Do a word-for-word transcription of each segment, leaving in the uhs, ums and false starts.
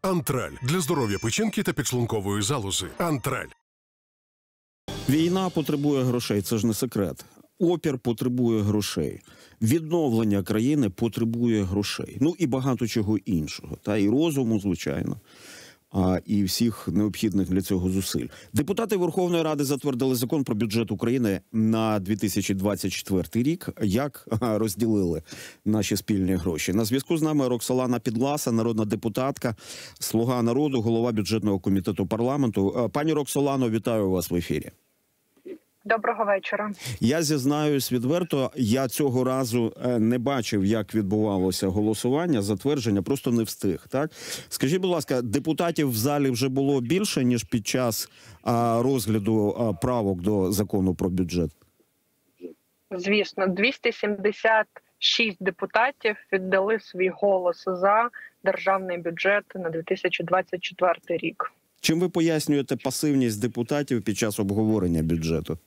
Антраль для здоров'я печінки та підшлункової залози. Антраль. Війна потребує грошей, це ж не секрет. Опір потребує грошей. Відновлення країни потребує грошей. Ну і багато чого іншого. Та і розуму, звичайно. А, і всіх необхідних для цього зусиль. Депутати Верховної Ради затвердили закон про бюджет України на дві тисячі двадцять четвертий рік. Як а, розділили наші спільні гроші? На зв'язку з нами Роксолана Підласа, народна депутатка, Слуга народу, голова бюджетного комітету парламенту. Пані Роксолано, вітаю вас в ефірі. Доброго вечора. Я зізнаюсь відверто, я цього разу не бачив, як відбувалося голосування, затвердження, просто не встиг. Так? Скажіть, будь ласка, депутатів в залі вже було більше, ніж під час а, розгляду а, правок до закону про бюджет? Звісно, двісті сімдесят шість депутатів віддали свій голос за державний бюджет на дві тисячі двадцять четвертий рік. Чим ви пояснюєте пасивність депутатів під час обговорення бюджету?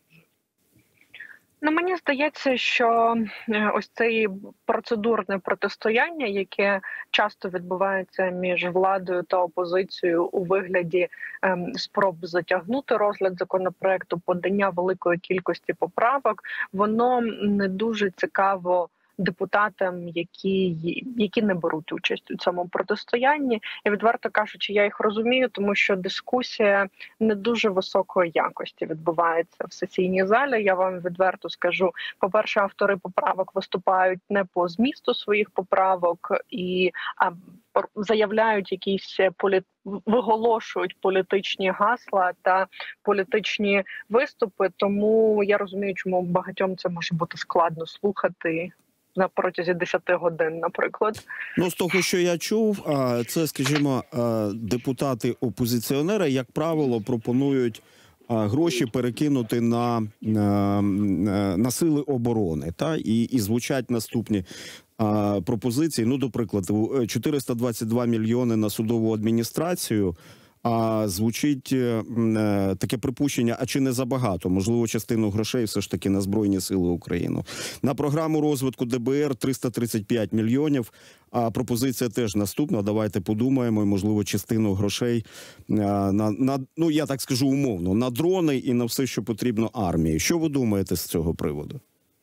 Ну, мені здається, що ось це процедурне протистояння, яке часто відбувається між владою та опозицією у вигляді ем, спроб затягнути розгляд законопроекту, подання великої кількості поправок, воно не дуже цікаво депутатам, які, які не беруть участь у цьому протистоянні. І, відверто кажучи, я їх розумію, тому що дискусія не дуже високої якості відбувається в сесійній залі. Я вам відверто скажу, по-перше, автори поправок виступають не по змісту своїх поправок і а, заявляють якісь полі... виголошують політичні гасла та політичні виступи, тому я розумію, чому багатьом це може бути складно слухати на протязі десяти годин, наприклад. Ну, з того, що я чув, це, скажімо, депутати-опозиціонери, як правило, пропонують гроші перекинути на, на, на сили оборони. Та? І, і звучать наступні а, пропозиції. Ну, до прикладу, чотириста двадцять два мільйони на судову адміністрацію. А звучить е, таке припущення, а чи не забагато? Можливо, частину грошей все ж таки на Збройні Сили України. На програму розвитку ДБР триста тридцять п'ять мільйонів. А пропозиція теж наступна. Давайте подумаємо, можливо, частину грошей е, на, на, ну, я так скажу умовно, на дрони і на все, що потрібно армії. Що ви думаєте з цього приводу?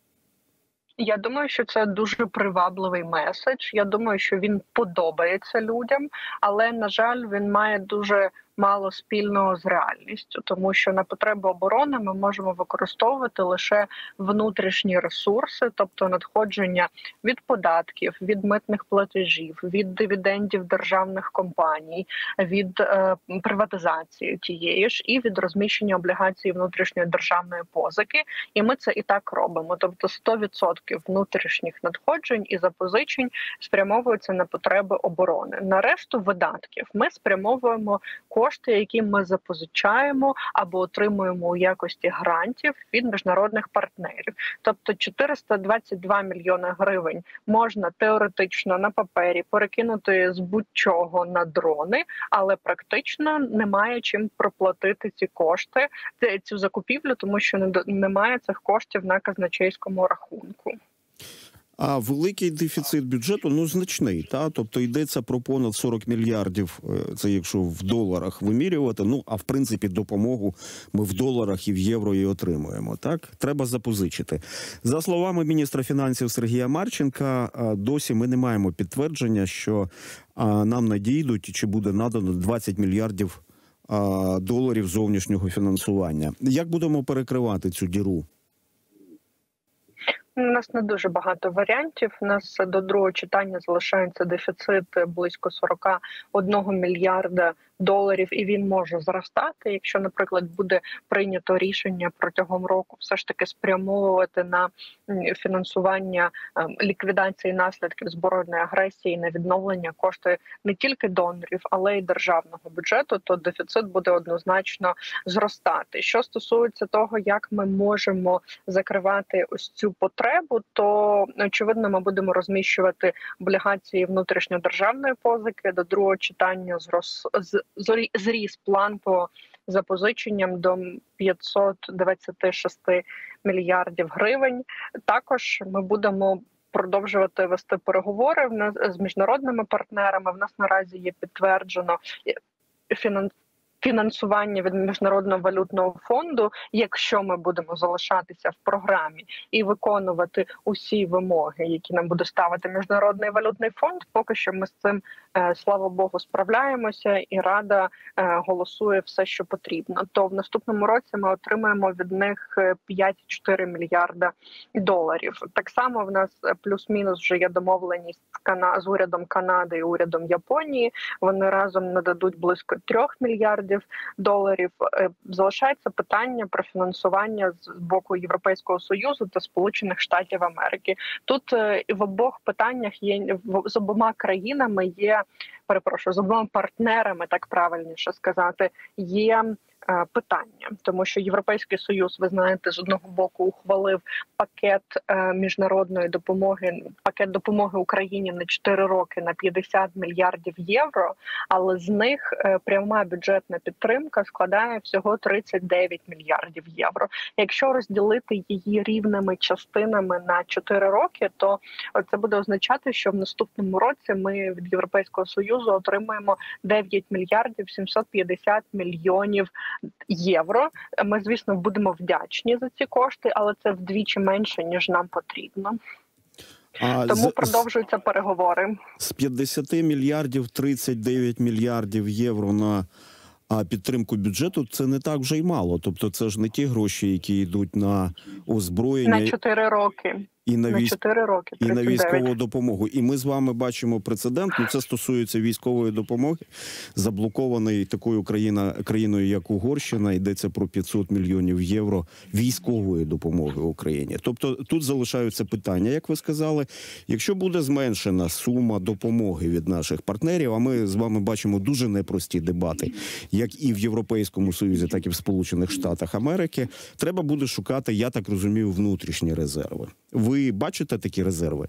Я думаю, що це дуже привабливий меседж. Я думаю, що він подобається людям, але, на жаль, він має дуже мало спільного з реальністю, тому що на потреби оборони ми можемо використовувати лише внутрішні ресурси, тобто надходження від податків, від митних платежів, від дивідендів державних компаній, від е, приватизації тієї ж і від розміщення облігацій внутрішньої державної позики. І ми це і так робимо. Тобто сто відсотків внутрішніх надходжень і запозичень спрямовуються на потреби оборони. На решту видатків ми спрямовуємо кошти, кошти, які ми запозичаємо або отримуємо у якості грантів від міжнародних партнерів. Тобто чотириста двадцять два мільйони гривень можна теоретично на папері перекинути з будь-чого на дрони, але практично немає чим проплатити ці кошти, цю закупівлю, тому що немає цих коштів на казначейському рахунку. А великий дефіцит бюджету, ну, значний, та? Тобто йдеться про понад сорок мільярдів, це якщо в доларах вимірювати, ну, а в принципі допомогу ми в доларах і в євро і отримуємо, так? Треба запозичити. За словами міністра фінансів Сергія Марченка, досі ми не маємо підтвердження, що нам надійдуть, чи буде надано двадцять мільярдів доларів зовнішнього фінансування. Як будемо перекривати цю діру? У нас не дуже багато варіантів. У нас до другого читання залишається дефіцит близько сорок один мільярда доларів, і він може зростати, якщо, наприклад, буде прийнято рішення протягом року все ж таки спрямовувати на фінансування ліквідації наслідків збройної агресії, на відновлення кошти не тільки донорів, але й державного бюджету, то дефіцит буде однозначно зростати. Що стосується того, як ми можемо закривати ось цю потребу, то, очевидно, ми будемо розміщувати облігації внутрішньодержавної позики. До другого читання зрос зріс план по запозиченням до п'ятсот двадцять шість мільярдів гривень. Також ми будемо продовжувати вести переговори в нас з міжнародними партнерами. В нас наразі є підтверджено фінансування фінансування від Міжнародного валютного фонду, якщо ми будемо залишатися в програмі і виконувати усі вимоги, які нам буде ставити Міжнародний валютний фонд, поки що ми з цим, слава Богу, справляємося, і Рада голосує все, що потрібно. То в наступному році ми отримаємо від них п'ять цілих чотири мільярда доларів. Так само в нас плюс-мінус вже є домовленість з урядом Канади і урядом Японії. Вони разом нададуть близько трьох мільярдів доларів. Залишається питання про фінансування з боку Європейського Союзу та Сполучених Штатів Америки. Тут в обох питаннях є, з обома країнами є, перепрошую, з обома партнерами, так правильніше сказати, є питання, тому що Європейський Союз, ви знаєте, з одного боку ухвалив пакет е, міжнародної допомоги, пакет допомоги Україні на чотири роки на п'ятдесят мільярдів євро, але з них е, пряма бюджетна підтримка складає всього тридцять дев'ять мільярдів євро. Якщо розділити її рівними частинами на чотири роки, то це буде означати, що в наступному році ми від Європейського Союзу отримаємо дев'ять мільярдів сімсот п'ятдесят мільйонів євро. Ми, звісно, будемо вдячні за ці кошти, але це вдвічі менше, ніж нам потрібно. А Тому з, продовжуються переговори. З п'ятдесят мільярдів тридцять дев'ять мільярдів євро на підтримку бюджету – це не так вже й мало. Тобто це ж не ті гроші, які йдуть на озброєння. На чотири роки. І на, на військ... чотири роки, і на військову допомогу. І ми з вами бачимо прецедент, ну це стосується військової допомоги, заблокованої такою країна, країною, як Угорщина, йдеться про п'ятсот мільйонів євро військової допомоги Україні. Тобто тут залишаються питання, як ви сказали, якщо буде зменшена сума допомоги від наших партнерів, а ми з вами бачимо дуже непрості дебати, як і в Європейському Союзі, так і в Сполучених Штатах Америки, треба буде шукати, я так розумію, внутрішні резерви. Ви бачите такі резерви?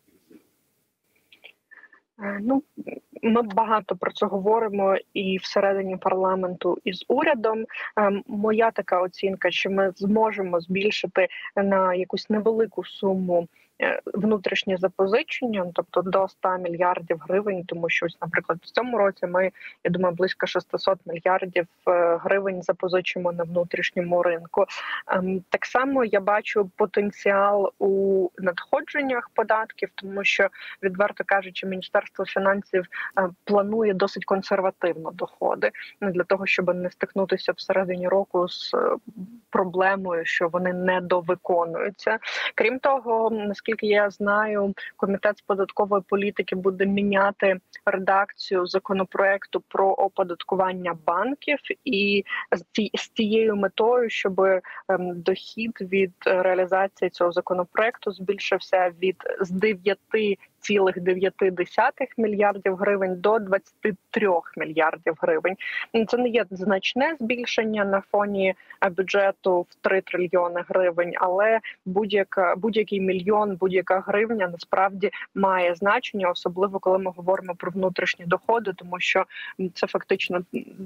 Ну, ми багато про це говоримо і всередині парламенту, і з урядом. Моя така оцінка, що ми зможемо збільшити на якусь невелику суму внутрішні запозичення, тобто до ста мільярдів гривень, тому що, наприклад, в цьому році ми, я думаю, близько шістсот мільярдів гривень запозичимо на внутрішньому ринку. Так само я бачу потенціал у надходженнях податків, тому що, відверто кажучи, Міністерство фінансів планує досить консервативно доходи для того, щоб не стикнутися всередині року з проблемою, що вони недовиконуються. Крім того, наскільки я знаю, Комітет з податкової політики буде міняти редакцію законопроекту про оподаткування банків, і з цією метою, щоб дохід від реалізації цього законопроекту збільшився від з дев'яти цілих дев'яти десятих мільярдів гривень до двадцяти трьох мільярдів гривень. Це не є значне збільшення на фоні бюджету в три трильйони гривень, але будь-яка будь-який мільйон, будь-яка гривня насправді має значення, особливо коли ми говоримо про внутрішні доходи, тому що це фактично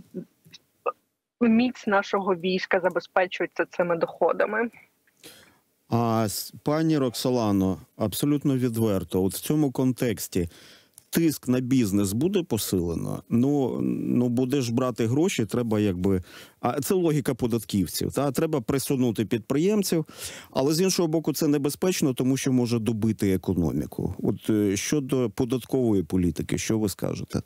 міць нашого війська забезпечується цими доходами. А пані Роксолано, абсолютно відверто, от в цьому контексті тиск на бізнес буде посилено? Ну, ну буде ж брати гроші, треба якби... А це логіка податківців, та? Треба присунути підприємців, але з іншого боку це небезпечно, тому що може добити економіку. От щодо податкової політики, що ви скажете?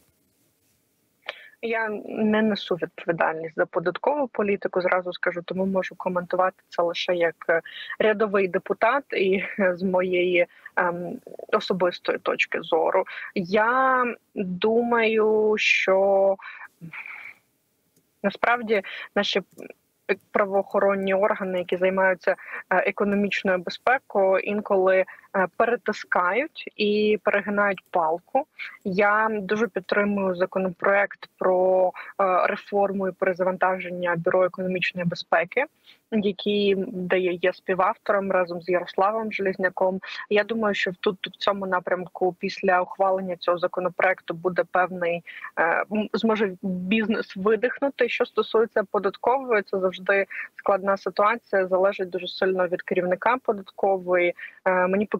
Я не несу відповідальність за податкову політику, зразу скажу, тому можу коментувати це лише як рядовий депутат і з моєї ем, особистої точки зору. Я думаю, що насправді наші правоохоронні органи, які займаються економічною безпекою, інколи перетискають і перегинають палку. Я дуже підтримую законопроект про реформу і перезавантаження Бюро економічної безпеки, який де я є співавтором разом з Ярославом Железняком. Я думаю, що тут в цьому напрямку після ухвалення цього законопроекту буде певний, зможе бізнес видихнути. Що стосується податкової, це завжди складна ситуація, залежить дуже сильно від керівника податкової. Мені поки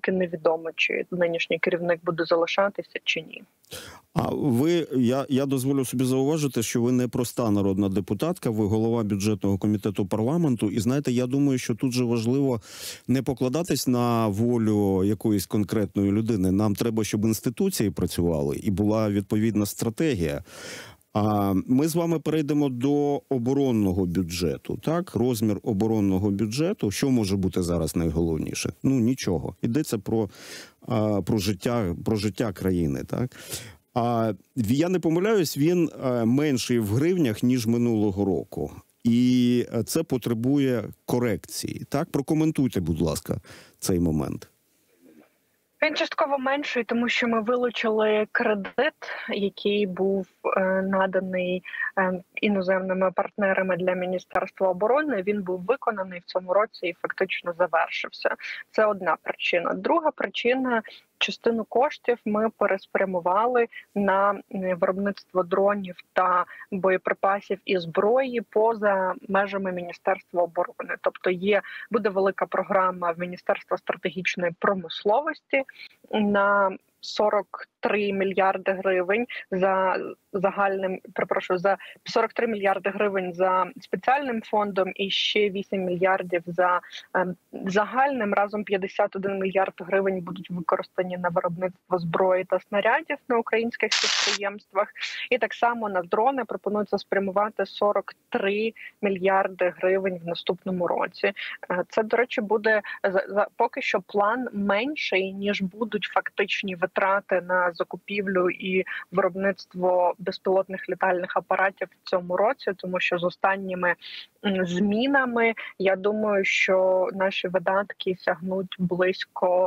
поки невідомо, чи нинішній керівник буде залишатися чи ні. А ви, я, я дозволю собі зауважити, що ви не проста народна депутатка, ви голова бюджетного комітету парламенту. І знаєте, я думаю, що тут же важливо не покладатись на волю якоїсь конкретної людини. Нам треба, щоб інституції працювали і була відповідна стратегія. А ми з вами перейдемо до оборонного бюджету. Так, розмір оборонного бюджету. Що може бути зараз найголовніше? Ну нічого. Йдеться про, а, про життя, про життя країни. Так. А я не помиляюсь, він менший в гривнях ніж минулого року, і це потребує корекції. Так, прокоментуйте, будь ласка, цей момент. Він частково менший, тому що ми вилучили кредит, який був е, наданий е, іноземними партнерами для Міністерства оборони. Він був виконаний в цьому році і фактично завершився. Це одна причина. Друга причина – частину коштів ми переспрямували на виробництво дронів та боєприпасів і зброї поза межами Міністерства оборони. Тобто є, буде велика програма в Міністерства стратегічної промисловості на сорок три мільярди гривень за загальним, перепрошую, за сорок три мільярди гривень за спеціальним фондом і ще вісім мільярдів за е, загальним. Разом п'ятдесят один мільярд гривень будуть використані на виробництво зброї та снарядів на українських підприємствах. І так само на дрони пропонується спрямувати сорок три мільярди гривень в наступному році. Е, це, до речі, буде за, за поки що план менший, ніж будуть фактичні витрати на закупівлю і виробництво безпілотних літальних апаратів в цьому році, тому що з останніми змінами, я думаю, що наші видатки сягнуть близько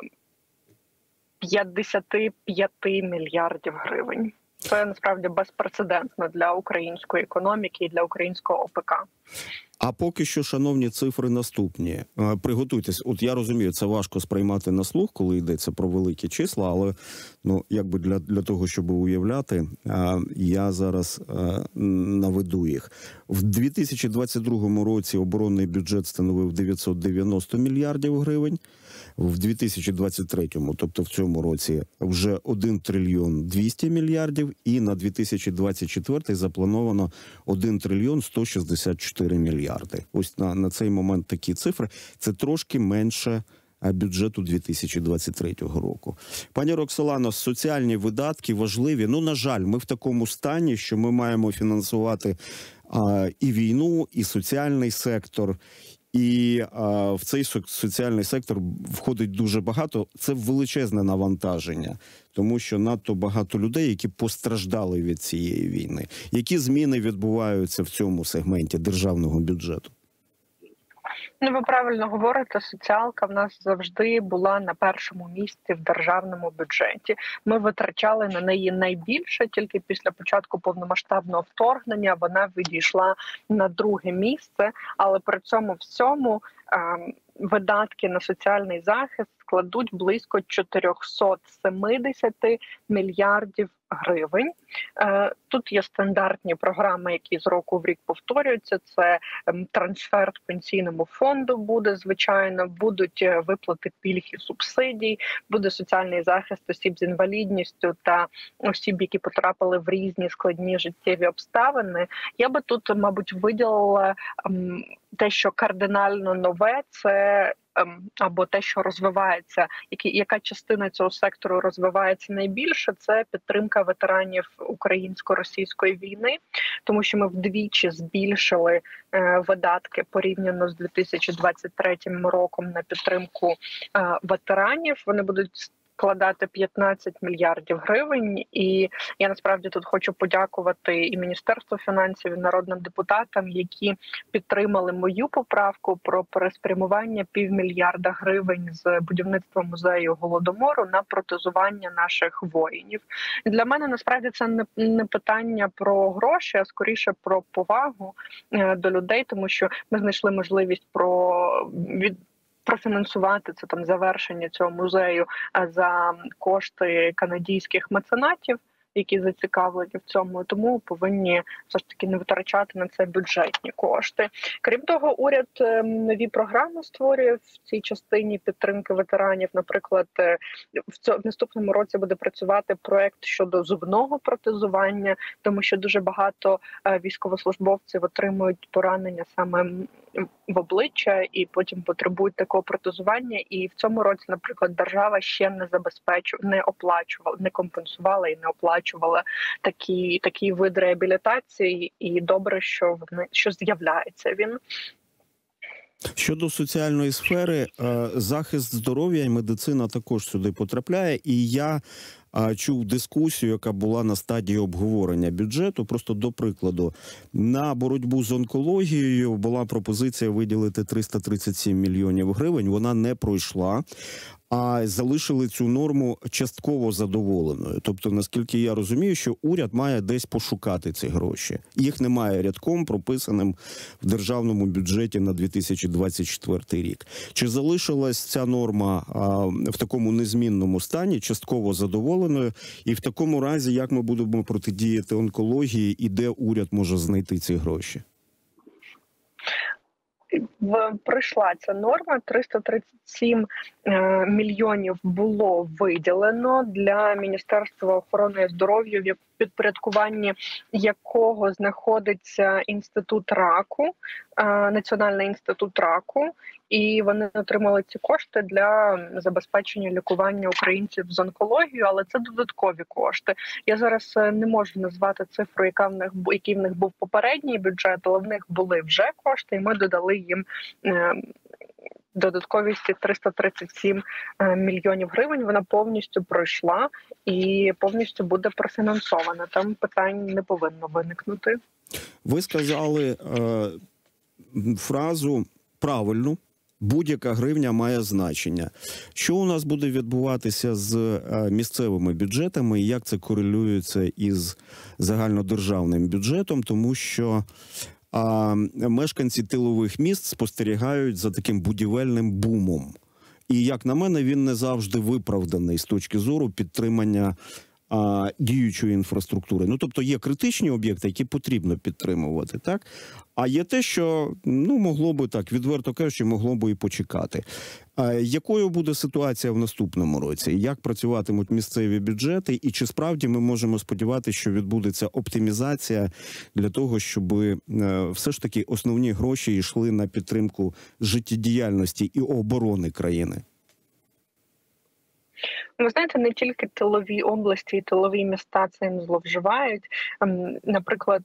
п'ятдесят п'ять мільярдів гривень. Це насправді безпрецедентно для української економіки і для українського ОПК. А поки що, шановні, цифри наступні. Приготуйтесь. От я розумію, це важко сприймати на слух, коли йдеться про великі числа, але ну якби для, для того, щоб уявляти, я зараз наведу їх. В дві тисячі двадцять другому році оборонний бюджет становив дев'ятсот дев'яносто мільярдів гривень. В дві тисячі двадцять третьому, тобто в цьому році, вже один трильйон двісті мільярдів, і на дві тисячі двадцять четвертий заплановано один трильйон сто шістдесят чотири мільярди. Ось на, на цей момент такі цифри. Це трошки менше бюджету дві тисячі двадцять третього року. Пані Роксолано, соціальні видатки важливі. Ну, на жаль, ми в такому стані, що ми маємо фінансувати а, і війну, і соціальний сектор. І а, в цей соціальний сектор входить дуже багато. Це величезне навантаження, тому що надто багато людей, які постраждали від цієї війни. Які зміни відбуваються в цьому сегменті державного бюджету? Ну, ви правильно говорите, соціалка в нас завжди була на першому місці в державному бюджеті. Ми витрачали на неї найбільше, тільки після початку повномасштабного вторгнення вона відійшла на друге місце, але при цьому всьому е- видатки на соціальний захист складуть близько чотириста сімдесят мільярдів гривень. Тут є стандартні програми, які з року в рік повторюються. Це трансфер пенсійному фонду буде, звичайно, будуть виплати пільг і субсидій, буде соціальний захист осіб з інвалідністю та осіб, які потрапили в різні складні життєві обставини. Я би тут, мабуть, виділила те, що кардинально нове, це або те, що розвивається, які, яка частина цього сектору розвивається найбільше, це підтримка ветеранів українсько-російської війни, тому що ми вдвічі збільшили е, видатки порівняно з дві тисячі двадцять третім роком на підтримку е, ветеранів. Вони будуть складати п'ятнадцять мільярдів гривень. І я насправді тут хочу подякувати і Міністерству фінансів, і народним депутатам, які підтримали мою поправку про переспрямування півмільярда гривень з будівництва музею Голодомору на протезування наших воїнів. І для мене насправді це не, не питання про гроші, а скоріше про повагу е, до людей, тому що ми знайшли можливість про від профінансувати це там завершення цього музею за кошти канадійських меценатів, які зацікавлені в цьому, тому повинні все ж таки не витрачати на це бюджетні кошти. Крім того, уряд нові програми створює в цій частині підтримки ветеранів. Наприклад, в цьому в наступному році буде працювати проект щодо зубного протезування, тому що дуже багато військовослужбовців отримують поранення саме в обличчя і потім потребують такого протезування. І в цьому році, наприклад, держава ще не забезпечувала, не оплачувала, не компенсувала і не оплачувала такі такі види реабілітації. І добре, що вони що з'являється він. Щодо соціальної сфери, захист здоров'я і медицина також сюди потрапляє. І я чув дискусію, яка була на стадії обговорення бюджету. Просто до прикладу, на боротьбу з онкологією була пропозиція виділити триста тридцять сім мільйонів гривень. Вона не пройшла, а залишили цю норму частково задоволеною. Тобто, наскільки я розумію, що уряд має десь пошукати ці гроші. Їх немає рядком прописаним в державному бюджеті на дві тисячі двадцять четвертий рік. Чи залишилась ця норма а, в такому незмінному стані, частково задоволеною? І в такому разі, як ми будемо протидіяти онкології і де уряд може знайти ці гроші? В прийшла ця норма, триста тридцять сім е, мільйонів було виділено для Міністерства охорони здоров'я, в підпорядкуванні якого знаходиться інститут раку, е, Національний інститут раку, і вони отримали ці кошти для забезпечення лікування українців з онкологією, але це додаткові кошти. Я зараз не можу назвати цифру, яка в них який в них був попередній бюджет, але в них були вже кошти, і ми додали їм е, додатковість триста тридцять сім мільйонів гривень. Вона повністю пройшла і повністю буде профінансована. Там питань не повинно виникнути. Ви сказали е, фразу правильну. Будь-яка гривня має значення. Що у нас буде відбуватися з місцевими бюджетами і як це корелюється із загальнодержавним бюджетом, тому що а, мешканці тилових міст спостерігають за таким будівельним бумом. І, як на мене, він не завжди виправданий з точки зору підтримання а, діючої інфраструктури. Ну, тобто є критичні об'єкти, які потрібно підтримувати, так? А є те, що, ну, могло би так, відверто кажучи, могло би і почекати. А якою буде ситуація в наступному році? Як працюватимуть місцеві бюджети? І чи справді ми можемо сподіватися, що відбудеться оптимізація для того, щоб все ж таки основні гроші йшли на підтримку життєдіяльності і оборони країни? Ви знаєте, не тільки тилові області і тилові міста цим зловживають. Наприклад,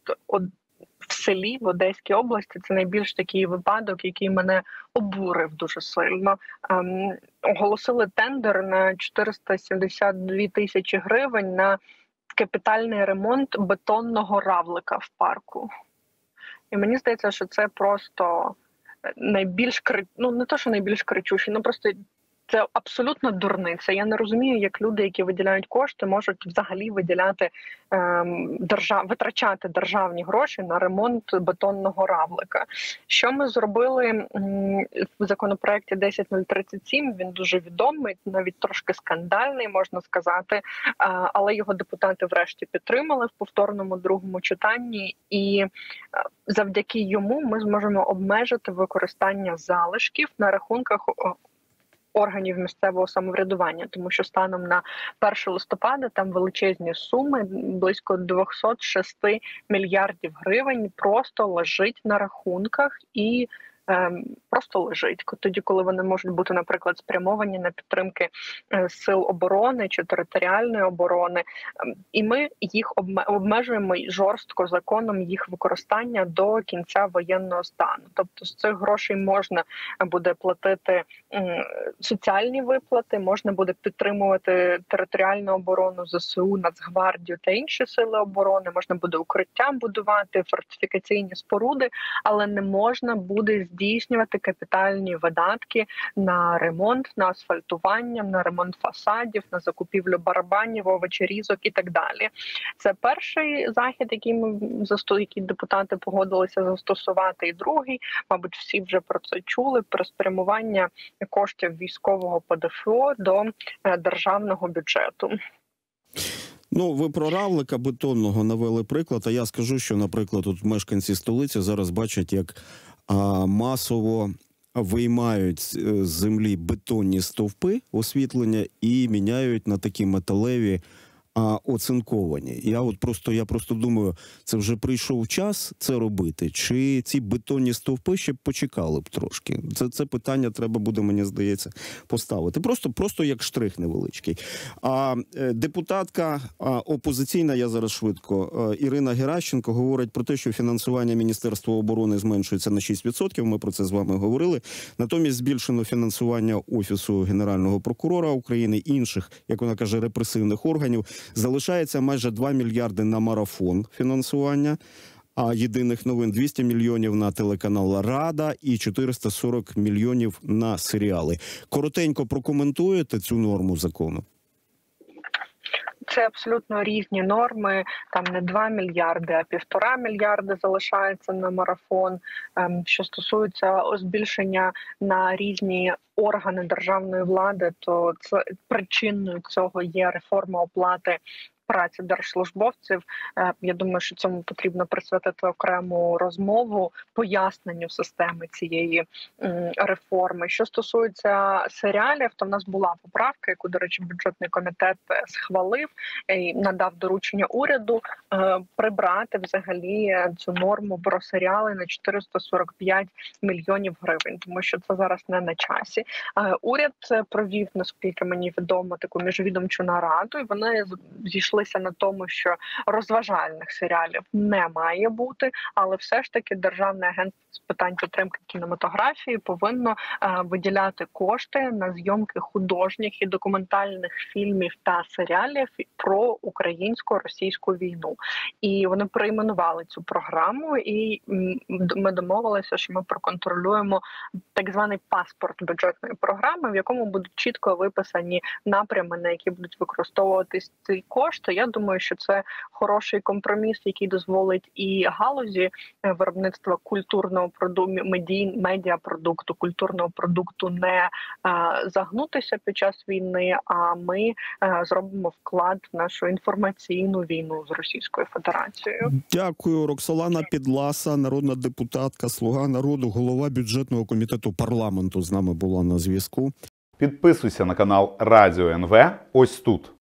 в селі, в Одеській області, це найбільш такий випадок, який мене обурив дуже сильно. Ем, оголосили тендер на чотириста сімдесят дві тисячі гривень на капітальний ремонт бетонного равлика в парку. І мені здається, що це просто найбільш, ну не то, що найбільш кричущий, ну просто це абсолютно дурниця. Я не розумію, як люди, які виділяють кошти, можуть взагалі виділяти ем, держав... витрачати державні гроші на ремонт бетонного равлика. Що ми зробили м, в законопроекті десять нуль тридцять сім? Він дуже відомий, навіть трошки скандальний, можна сказати, а, але його депутати врешті підтримали в повторному другому читанні, і а, завдяки йому ми зможемо обмежити використання залишків на рахунках органів місцевого самоврядування, тому що станом на перше листопада там величезні суми, близько двісті шість мільярдів гривень просто лежить на рахунках і ем, просто лежить. Тоді, коли вони можуть бути, наприклад, спрямовані на підтримки е, сил оборони чи територіальної оборони, ем, і ми їх обмежуємо жорстко законом їх використання до кінця воєнного стану. Тобто з цих грошей можна буде платити ем, соціальні виплати, можна буде підтримувати територіальну оборону, ЗСУ, Нацгвардію та інші сили оборони, можна буде укриття будувати, фортифікаційні споруди, але не можна буде здійснювати капітальні видатки на ремонт, на асфальтування, на ремонт фасадів, на закупівлю барабанів, овочерізок і так далі. Це перший захід, який ми який депутати погодилися застосувати, і другий, мабуть, всі вже про це чули, про спрямування коштів військового ПДФО до державного бюджету. Ну, ви про равлика бетонного навели приклад, а я скажу, що, наприклад, тут мешканці столиці зараз бачать, як а, масово виймають з землі бетонні стовпи освітлення і міняють на такі металеві, а оцинковані. Я от просто я просто думаю, це вже прийшов час це робити, чи ці бетонні стовпи ще б почекали б трошки? Це це питання треба буде, мені здається, поставити. Просто просто як штрих невеличкий. А е, депутатка а, опозиційна, я зараз швидко, е, Ірина Геращенко говорить про те, що фінансування Міністерства оборони зменшується на шість відсотків. Ми про це з вами говорили. Натомість збільшено фінансування Офісу Генерального прокурора України, інших, як вона каже, репресивних органів. Залишається майже два мільярди на марафон фінансування, а єдиних новин двісті мільйонів на телеканал Рада і чотириста сорок мільйонів на серіали. Коротенько прокоментуєте цю норму закону? Це абсолютно різні норми. Там не два мільярди, а півтора мільярди залишається на марафон. Що стосується збільшення на різні органи державної влади, то це причиною цього є реформа оплати праці держслужбовців. Я думаю, що цьому потрібно присвятити окрему розмову, поясненню системи цієї реформи. Що стосується серіалів, то в нас була поправка, яку, до речі, бюджетний комітет схвалив і надав доручення уряду прибрати взагалі цю норму про серіали на чотириста сорок п'ять мільйонів гривень, тому що це зараз не на часі. Уряд провів, наскільки мені відомо, таку міжвідомчу нараду, і вони зійшли на тому, що розважальних серіалів не має бути, але все ж таки Державне агентство з питань підтримки кінематографії повинно е, виділяти кошти на зйомки художніх і документальних фільмів та серіалів про українсько-російську війну. І вони перейменували цю програму, і ми домовилися, що ми проконтролюємо так званий паспорт бюджетної програми, в якому будуть чітко виписані напрями, на які будуть використовуватись ці кошти. Я думаю, що це хороший компроміс, який дозволить і галузі виробництва культурного продукту, медіапродукту, культурного продукту не а, загнутися під час війни, а ми а, зробимо вклад в нашу інформаційну війну з Російською Федерацією. Дякую. Роксолана Підласа, народна депутатка, Слуга народу, голова бюджетного комітету парламенту з нами була на зв'язку. Підписуйся на канал Радіо ен ве ось тут.